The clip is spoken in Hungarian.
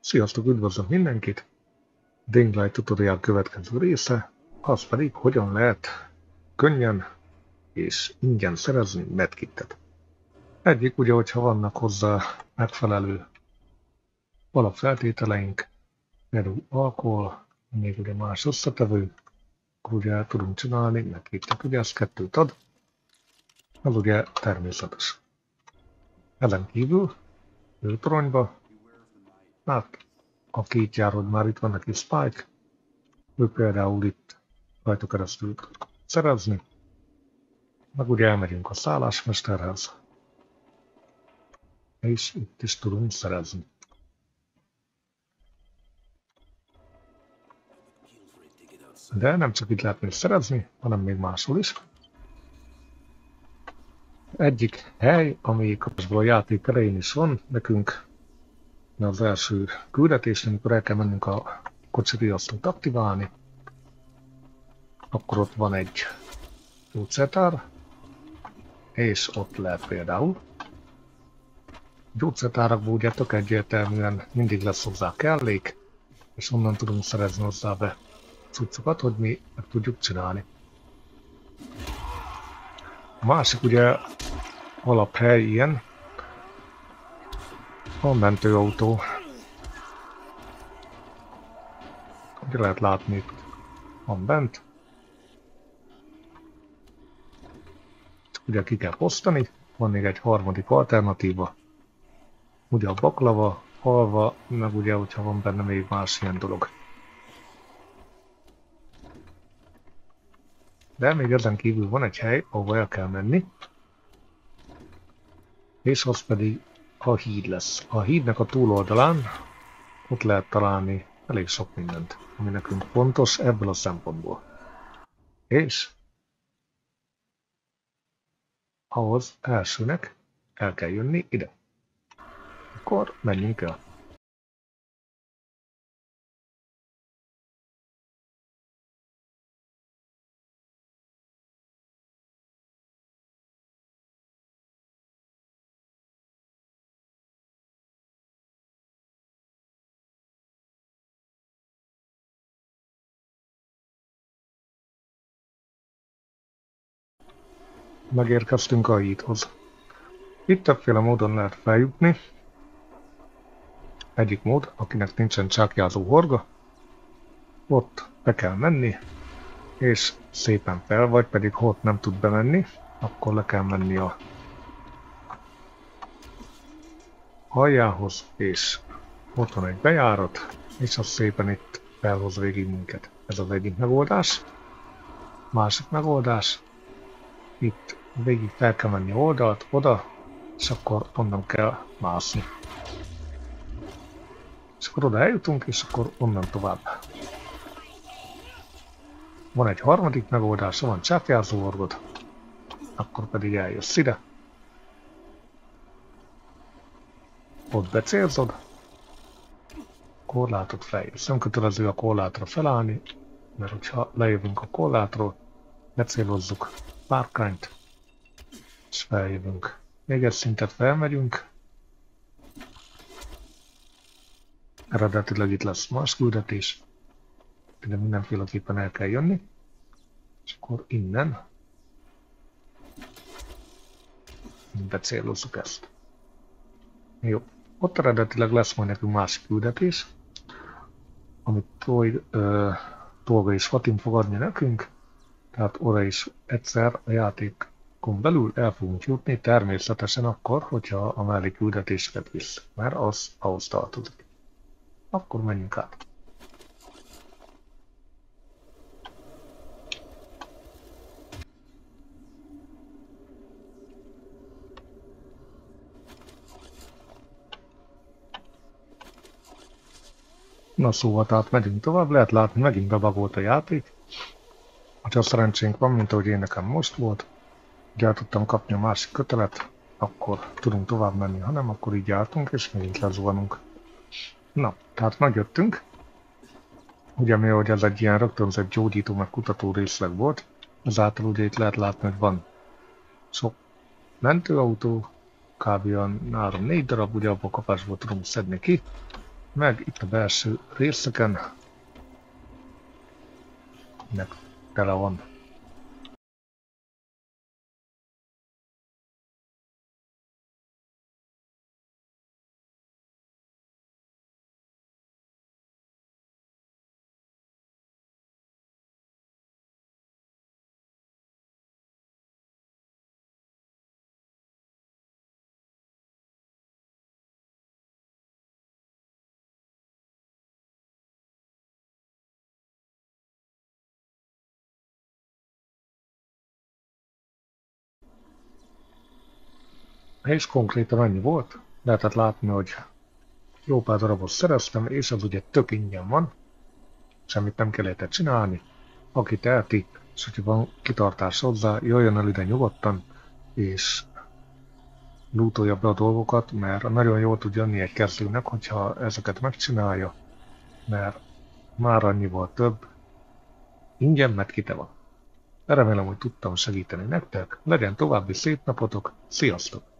Sziasztok, üdvözlök mindenkit! Dinglight tutorial következő része, az pedig hogyan lehet könnyen és ingyen szerezni medkitet. Egyik ugye, hogyha vannak hozzá megfelelő alapfeltételeink, például alkohol, még ugye más összetevő, akkor ugye el tudunk csinálni medkitet, ugye ez 2 ad, az ugye természetes. Ezen kívül őtoronyba, hát aki itt jár, hogy már itt van neki Spike, ő például itt rajta keresztül tud szerezni, meg ugye elmegyünk a szállásmesterhez, és itt is tudunk szerezni. De nem csak itt lehet még szerezni, hanem még máshol is. Egyik hely, ami kapcsolatban a játék elején is van, nekünk az első küldetésnél, amikor el kell mennünk a kocsi riasztót aktiválni, akkor ott van egy gyógyszertár, és ott lehet például. Gyógyszertárakból ugye tök egyértelműen mindig lesz hozzá kellék, és onnan tudunk szerezni hozzá be cuccokat, hogy mi meg tudjuk csinálni. A másik ugye alaphely ilyen, a mentőautó. Ugye lehet látni, itt van bent. Ugye ki kell osztani, van még egy harmadik alternatíva. Ugye a baklava, halva, meg ugye, hogyha van benne még más ilyen dolog. De még ezen kívül van egy hely, ahova el kell menni, és az pedig a híd lesz. A hídnek a túloldalán ott lehet találni elég sok mindent, ami nekünk fontos ebből a szempontból. És ahhoz elsőnek el kell jönni ide. Akkor menjünk el. Megérkeztünk a hídhoz. Itt többféle módon lehet feljutni. Egyik mód, akinek nincsen csákjázó horga, ott be kell menni, és szépen fel, vagy pedig ha ott nem tud bemenni, akkor le kell menni a aljához, és ott van egy bejárat, és az szépen itt felhoz végig minket. Ez az egyik megoldás. Másik megoldás, itt végig fel kell menni oldalt, oda, és akkor onnan kell mászni. És akkor oda eljutunk, és akkor onnan tovább. Van egy harmadik megoldás, van csákjázó horgod, akkor pedig eljössz ide. Ott becélzod, korlátot feljössz. Nem kötelező a korlátra felállni, mert hogyha lejövünk a korlátról, becélozzuk párkányt, és feljövünk. Még egy szintet felmegyünk. Eredetileg itt lesz más küldetés, de mindenféleképpen el kell jönni. És akkor innen becélozzuk ezt. Jó. Ott eredetileg lesz majd nekünk másik küldetés, amit Tolga és Fatim fog adni nekünk, tehát oda is egyszer a játékon belül el fogunk jutni, természetesen akkor, hogyha a mellékküldetéseket visz, mert az ahhoz tartozik. Akkor menjünk át. Na szóval, tehát megyünk tovább, lehet látni, megint bebagolt a játék. Ha szerencsénk van, mint ahogy én nekem most volt, hogy el tudtam kapni a másik kötelet, akkor tudunk tovább menni, ha nem, akkor így jártunk, és megint lezuhanunk. Na, tehát megjöttünk. Ugye mi, hogy ez egy ilyen rögtönzött gyógyító meg kutató részleg volt, ezáltal ugye itt lehet látni, hogy van sok mentőautó, kb. 3-4 darab, ugye abból kapásból tudunk szedni ki. meg itt a belső részeken, nek tele van. És konkrétan annyi volt. Lehetett látni, hogy jó pár darabot szereztem, és az ugye tök ingyen van. Semmit nem kellett csinálni. Aki teheti, és hogyha van kitartás hozzá, jöjjön el ide nyugodtan, és lootolja be a dolgokat, mert nagyon jól tud jönni egy kezdőnek, hogyha ezeket megcsinálja, mert már annyival több ingyen, mert kite van. Remélem, hogy tudtam segíteni nektek, legyen további szép napotok, sziasztok!